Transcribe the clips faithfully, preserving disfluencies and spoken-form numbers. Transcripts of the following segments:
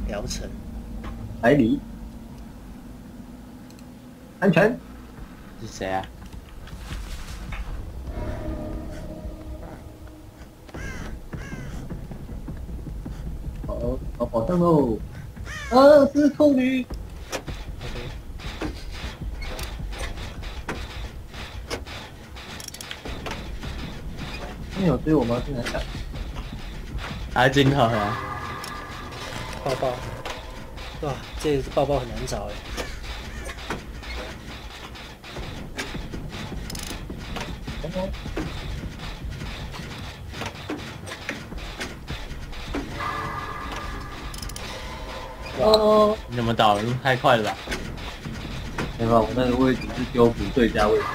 疗程。 海里，安全。 是谁啊？ 哦，跑跑上喽！啊，是臭女。 OK， 他们有追我吗？进来看。 啊，金头啊！ 抱抱。哇，这抱抱很难找哎。 哦哦， 你怎么倒？太快了吧！ 没办法，我那个位置是丢服最佳位置，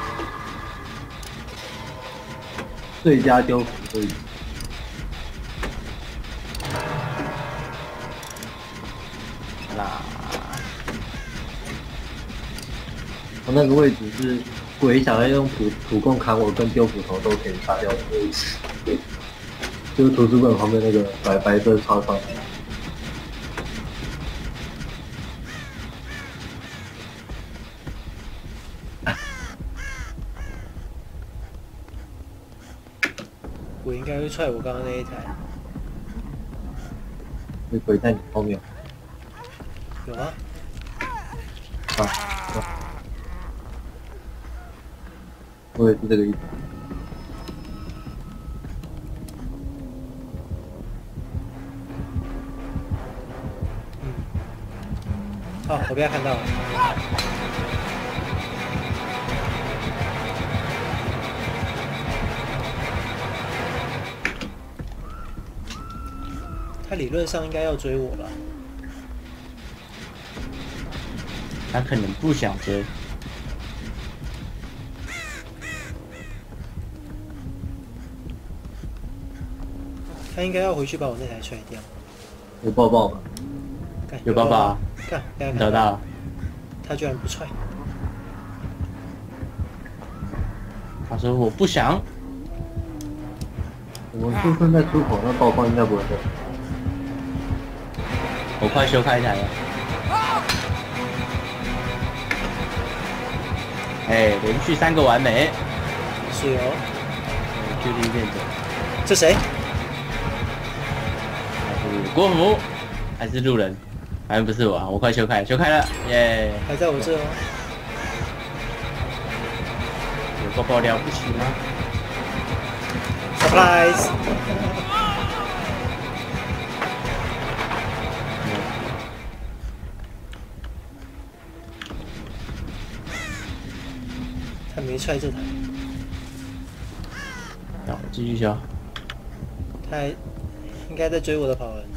最佳丢服位置。 那我那个位置是鬼想要用土土棍砍我跟丢斧头都可以杀掉的位置，对，就是图书馆旁边那个白白色超窗。 我应该会踹我刚刚那一台。 那鬼在你后面。 有吗？ 啊，我也是这个意思。 嗯。好，我被他看到了。他理论上应该要追我吧？ 他可能不想追。 他应该要回去把我那台踹掉。 有抱抱吗？ 干有抱抱啊！ 干，被他看找到了。 他居然不踹。 他说我不想。 我们出生在出口，那抱抱应该不会动。 我快修开一台了。哎，连续三个完美。 是哦。 距离变短。 这谁？ 还是国服？还是路人？反正不是我啊！我快修开，修开了，耶！ 还在我这哦。 有抱抱了不起吗 ？Surprise！ 他没踹这台。 好，继续修。 他还应该在追我的跑人。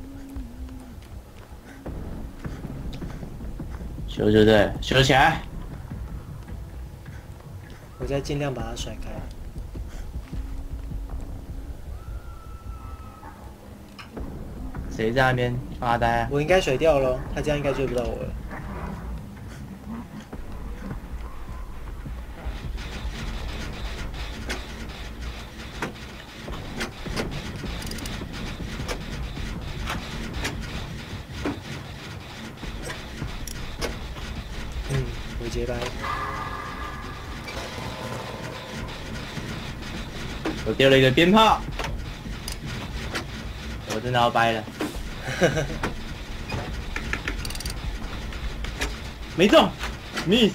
修就对，修起来。 我在尽量把它甩开。 谁在那边发呆啊？ 我应该甩掉了，他这样应该追不到我了。嗯，我接掰。 我丢了一个鞭炮，我真的要掰了。没中 ，miss。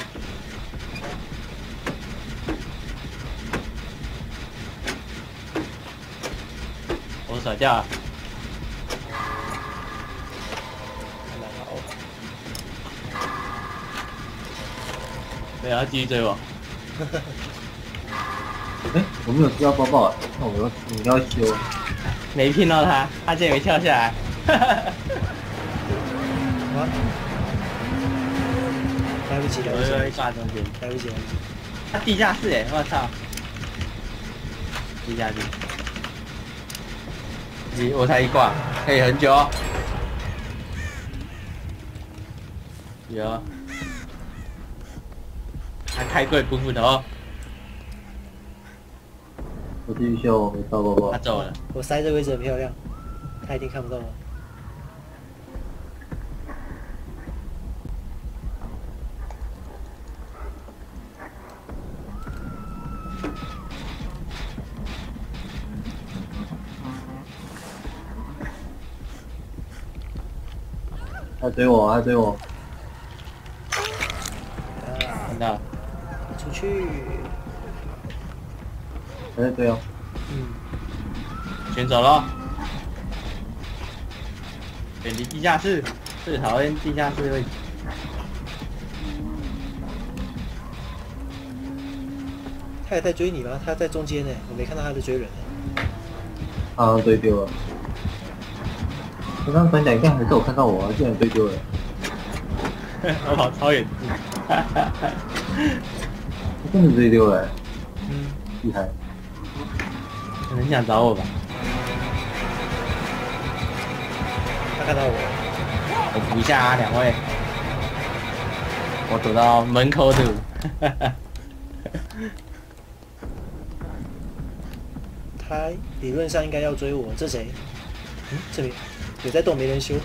我甩掉了。没有，他继续追我。 哎、欸，我没有吃到抱抱，那我要你要修。 没拼到他，他竟然没跳下来。 啊！来不及了， 我在挂中间， 来不及，来不及。 他地下室哎，我操！地下室，一我才一挂，可以很久。有。他开柜不斧头。 我继续修，我没到抱抱。 他走了。 我塞这个位置很漂亮，他一定看不到我。 他追我，他追我， 啊， 看到， 出去。 还在追哦。 嗯， 先走了。远离地下室，最讨厌地下室的位置。 他也在追你吗？他在中间呢，我没看到他在追人呢。 他好像追丢了。我刚刚转角应该还是有看到我啊，竟然追丢了。 我跑超远。 真的追丢了、欸， 嗯， 厉害。 可能想找我吧。 他看到我。 我补一下啊，两位。我躲到门口堵。 他理论上应该要追我，这谁？嗯，这里有在动，没人修。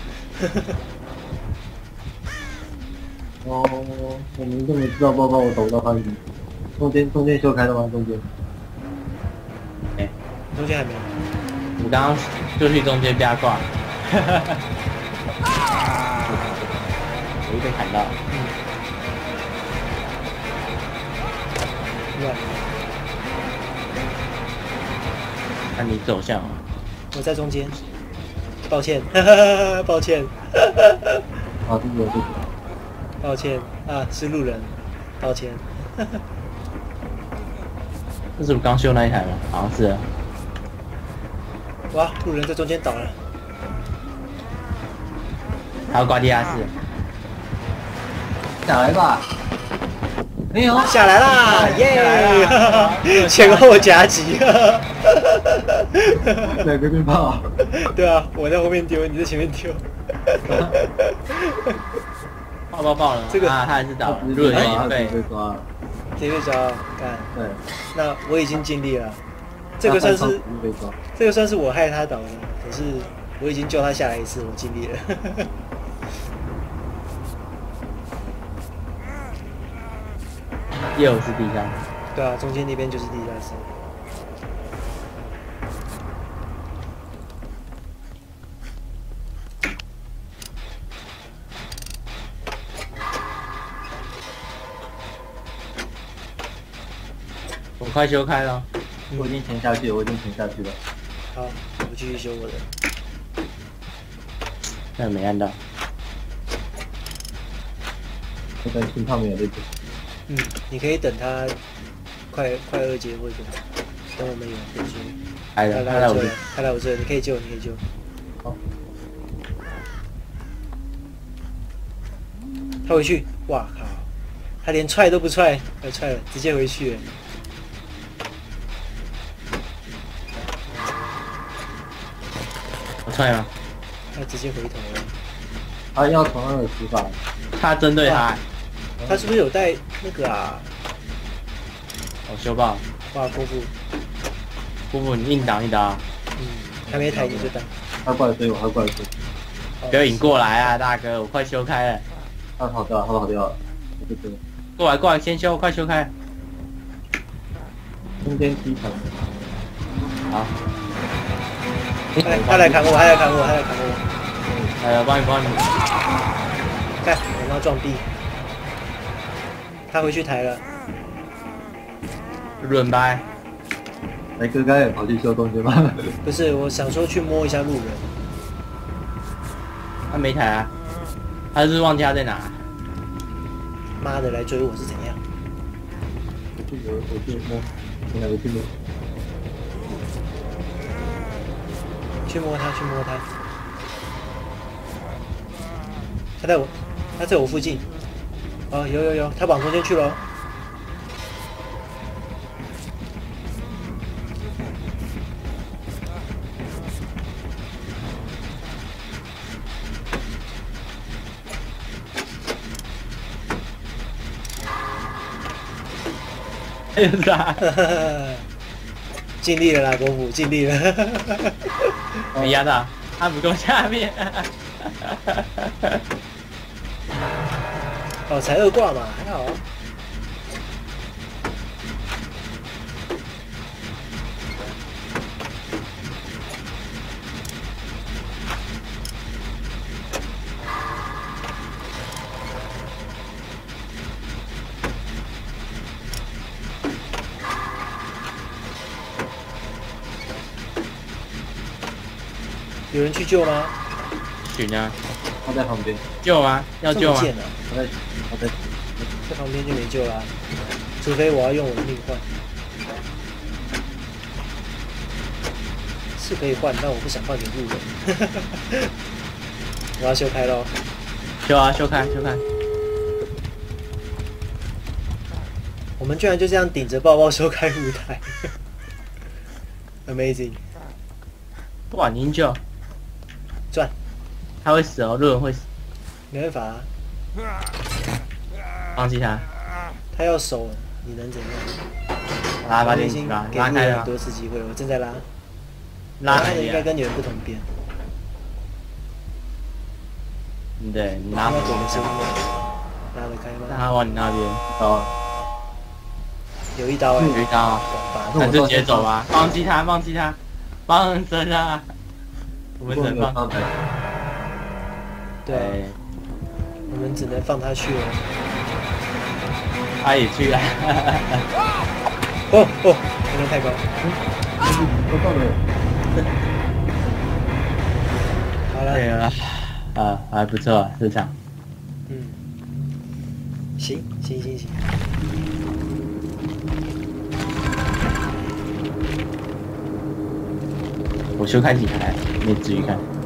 哦，我们都没知道，包包我找不到他。中间中间修开了吗？中间？ 哎、欸， 中间还没有。 我刚刚就去中间被他挂。我又被砍到。 嗯。乱。 看你走向啊。 我在中间。抱歉，抱歉。 啊，这个这个。 抱歉啊，是路人，抱歉。 这是不是刚修那一台吗？好像是啊。 哇，路人在中间倒了。 还要挂地下室。 下来吧。没有。 下来啦，耶！前后夹击。 两个对炮。 对啊，我在后面丢，你在前面丢。 爆爆爆了！ 这个啊，他还是倒了，路人已经被被抓了。 谁被抓？干。 对。 那我已经尽力了。这个算是这个算是我害他倒的，可是我已经救他下来一次，我尽力了。 又是地下室。 对啊，中间那边就是地下室。 我快修开了。 我已经潜下去了，我已经潜下去了。 好，我继续修我的。 那没按到。 我等清汤没有那个。 嗯，你可以等他快快二阶或者等我们有人追。 来了，他来我这， 他来我这，你可以救，你可以救。 好。 他回去，哇靠！他连踹都不踹，要踹了，直接回去了。 我踹吗？ 他直接回头了。 他要同样的死法。 他针对他。 他是不是有带那个啊？ 我修爆。 哇，姑父。 姑父，你硬挡一刀。 嗯，还没抬你就挡。 他过来追我，他过来追。 不要引过来啊，大哥，我快修开了。 他跑掉了，他跑掉了。我就追。 过来，过来，先修，快修开。 中间踢场。 好。 他来，他来砍我，他来砍我，他来砍我。 来，我帮你，帮你。 看，我妈撞壁。他回去抬了。 轮掰。 来哥刚也跑去修中间吗？ 不是，我想说去摸一下路人。 他没抬啊，他是忘记他在哪。 妈的，来追我是怎样？ 我去我我去摸，我来我去摸。 去摸他，去摸他。他在我，他在我附近。哦，有有有，他往中间去了。 又是他。 尽力了啦，国父，尽力了。 没压到，他不够下面。 哦，才二挂嘛，还好。 有人去救吗？ 群啊， 他在旁边， 救吗？要救吗？ 这么贱啊！ 他在他在在旁边就没救啦，除非我要用我的命换。是可以换，但我不想换给路人。我要修开咯。 修啊，修开，修开。 我们居然就这样顶着抱抱修开舞台，Amazing！ 哇，你救， 赚， 他会死哦，路人会死， 没办法啊， 放弃他， 他要守，你能怎样？ 拉把我已经电机吧， 给路人很拉开了， 多次机会，我正在拉， 拉开的应该了， 跟你们不同边。 对，你你拉要躲的是我， 拉得开让吗？ 他往你那边， 刀， 有一刀哎、 有一刀啊， 广还是直接走吧，放弃他，放弃他，放生啊，我们只能放， 放台， 对啊， 对， 我们只能放他去了。 他也去了， 哦哦，不能太高。 都到了， 好了， 对了，啊，还不错，市场， 嗯，行行行行， 我修开几台，没至于看。